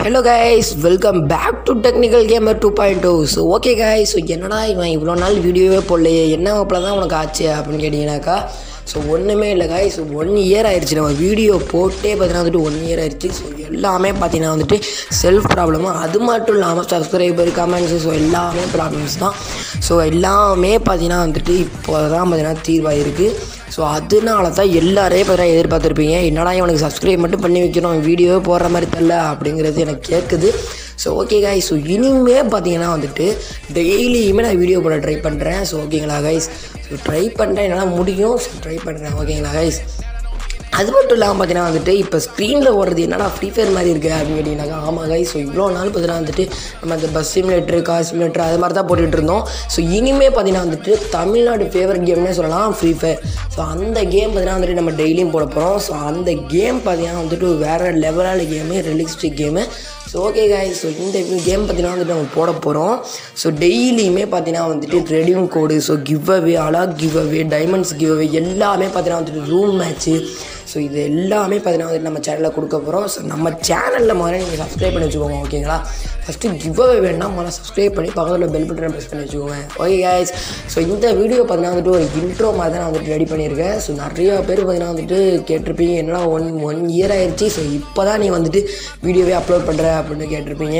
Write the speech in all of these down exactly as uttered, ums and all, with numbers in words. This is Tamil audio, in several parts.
Hello guys, welcome back to Technical Gamer two point oh. So okay guys, so என்னடா இவன் இவ்வளோ நாள் வீடியோவே போடலையே, என்ன அப்பல தான் உனக்கு ஆச்சு அப்படின்னு கேட்டிங்கனாக்கா, ஸோ ஒன்றுமே இல்லை guys. ஸோ ஒன் இயர் ஆயிடுச்சு நம்ம வீடியோ போட்டே பார்த்தீங்கன்னா வந்துட்டு ஒன் இயர் ஆயிடுச்சு. ஸோ எல்லாமே பார்த்தீங்கன்னா வந்துட்டு செல்ஃப் ப்ராப்ளமும், அது மட்டும் இல்லாமல் சப்ஸ்கிரைபர் கமெண்ட்ஸு, ஸோ எல்லாமே ப்ராப்ளம்ஸ் தான். ஸோ எல்லாமே பார்த்தீங்கன்னா வந்துட்டு இப்போ தான் பார்த்தீங்கன்னா தீர்வாயிருக்கு. ஸோ அதனால தான் எல்லாரே பார்த்தீங்கன்னா எதிர்பார்த்துருப்பீங்க, என்னடா இவனுக்கு சப்ஸ்கிரைப் மட்டும் பண்ணி வைக்கணும், வீடியோவே போடுற மாதிரி தெரில அப்படிங்கிறது எனக்கு கேட்குது. ஸோ ஓகே காய்ஸ், ஸோ இனிமே பார்த்தீங்கன்னா வந்துட்டு டெய்லியுமே நான் வீடியோ போட ட்ரை பண்ணுறேன். ஸோ ஓகேங்களா கைஸ், ஸோ ட்ரை பண்ணுறேன், என்னால் முடியும், ஸோ ட்ரை பண்ணுறேன். ஓகேங்களா கைஸ், அது மட்டும் இல்லாமல் பார்த்தீங்கன்னா வந்துட்டு இப்போ ஸ்க்ரீனில் ஓடுறது என்னடா ஃப்ரீ ஃபயர் மாதிரி இருக்குது அப்படின்னு கேட்டிங்கனாக்கா, ஆமாம் கைஸ். ஸோ இவ்வளோ நாள் பார்த்தீங்கன்னா வந்துட்டு நம்ம அந்த பஸ் சிமுலேட்ரு, கார் சிமுலேட்ரு அது மாதிரி தான் போட்டுகிட்டு இருந்தோம். ஸோ இனிமேல் பார்த்தீங்கன்னா வந்துட்டு தமிழ்நாடு ஃபேவரட் கேம்னே சொல்லலாம் ஃப்ரீ ஃபயர். ஸோ அந்த கேம் பார்த்தீங்கன்னா வந்துட்டு நம்ம டெய்லியும் போட போகிறோம். ஸோ அந்த கேம் பார்த்தீங்கன்னா வந்துட்டு வேறு லெவலான game, realistic game. So okay guys, so இந்த கேம் பார்த்தீங்கன்னா வந்துட்டு நம்ம போட போகிறோம். ஸோ டெய்லியுமே பார்த்தீங்கன்னா வந்துட்டு ரெடியூம் கோடு, ஸோ கிவ் அவே, அலாக் give away, diamonds give away எல்லாமே பார்த்தீங்கன்னா வந்துட்டு ரூம் மேட்ச்சு, ஸோ இது எல்லாமே பார்த்தீங்கன்னா வந்துட்டு நம்ம சேனலில் கொடுக்க போகிறோம். ஸோ நம்ம சேனலில் முதல்ல நீங்கள் சப்ஸ்கிரைப் பண்ணி வச்சுக்கோங்க. ஓகேங்களா, ஃபஸ்ட்டு கிவ் அவே வேணால் முதல்ல சப்ஸ்கிரைப் பண்ணி பக்கத்தில் பெல் பட்டனை ப்ரெஸ் பண்ணி வச்சுக்கோங்க. ஓகே காய்ஸ், ஸோ இந்த வீடியோ பார்த்தீங்கன்னா வந்துட்டு ஒரு இன்ட்ரோ மாதிரி தான் நான் வந்துட்டு ரெடி பண்ணியிருக்கேன். ஸோ நிறையா பேர் பார்த்தீங்கன்னா வந்துட்டு கேட்டிருப்பீங்க, என்னன்னா ஒன் ஒன் இயர் ஆயிடுச்சு, ஸோ இப்போ தான் நீ வந்துட்டு வீடியோவே அப்லோட் பண்ணுற அப்படின்னு கேட்டிருப்பீங்க.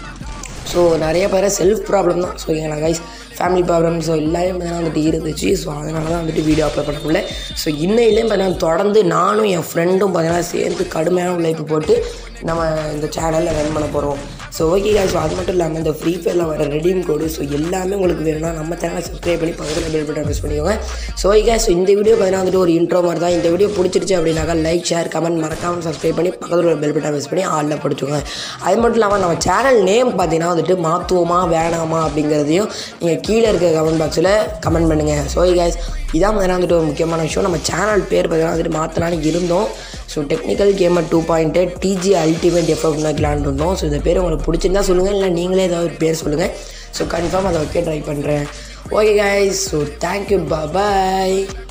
ஸோ நிறைய பேர் செல்ஃப் ப்ராப்ளம் தான். ஸோ ஓகேங்களா கைஸ், ஃபேமிலி ப்ராப்ளம், ஸோ எல்லாமே பார்த்தீங்கன்னா வந்துட்டு இருந்துச்சு. ஸோ அதனால தான் வந்துட்டு வீடியோ அப்லோட் பண்ண முடியல. ஸோ இன்னையிலேயும் பார்த்தீங்கன்னா தொடர்ந்து நானும் என் ஃப்ரெண்டும் பார்த்தீங்கன்னா சேர்ந்து கடுமையான உழைப்பு போட்டு நம்ம இந்த சேனலில் ரன் பண்ண போகிறோம். ஸோ ஓகே காய்ஸ், அது மட்டும் இல்லாமல் இந்த ஃப்ரீ ஃபயரில் வர ரெடீம் கோடு, ஸோ எல்லாமே உங்களுக்கு வேணும்னா நம்ம சேனலை சப்ஸ்கிரைப் பண்ணி பக்கத்தில் பெல் பட்டன் ப்ரெஸ் பண்ணிக்கோங்க. ஸோ ஓகே காய்ஸ், ஸோ இந்த வீடியோ பார்த்தீங்கன்னா வந்துட்டு ஒரு இன்ட்ரோ மாதிரி தான். இந்த வீடியோ பிடிச்சிருச்சு அப்படின்னாக்கா லைக், ஷேர், கமெண்ட் மறக்காமல் சப்ஸ்கிரைப் பண்ணி பக்கத்தில் ஒரு பெல் பட்டன் ப்ரெஸ் பண்ணி ஆளில் படிச்சுக்கோங்க. அது மட்டும் இல்லாமல் நம்ம சேனல் நேம் பார்த்தீங்கன்னா வந்துட்டு மாற்றுவோமா வேணாமா அப்படிங்கிறதையும் நீங்கள் கீழே இருக்க கமெண்ட் பாக்ஸில் கமெண்ட் பண்ணுங்கள். ஸோ ஓகே காய்ஸ், இதான் பார்த்தீங்கன்னா வந்துட்டு ஒரு முக்கியமான விஷயம். நம்ம சேனல் பேர் பார்த்தீங்கன்னா வந்துட்டு மாற்றலான்னு இருந்தோம். So technical gamer two point eight DG ultimate எஃப்எஃப்னு வைக்கலான்னு இருந்தோம். ஸோ இந்த பேர் உங்களுக்கு பிடிச்சிருந்தா சொல்லுங்கள், இல்லை நீங்களே ஏதாவது ஒரு பேர் சொல்லுங்கள். ஸோ கன்ஃபார்ம் அதை வைக்க ட்ரை பண்ணுறேன். ஓகே காய்ஸ், ஸோ தேங்க்யூ, பாய்.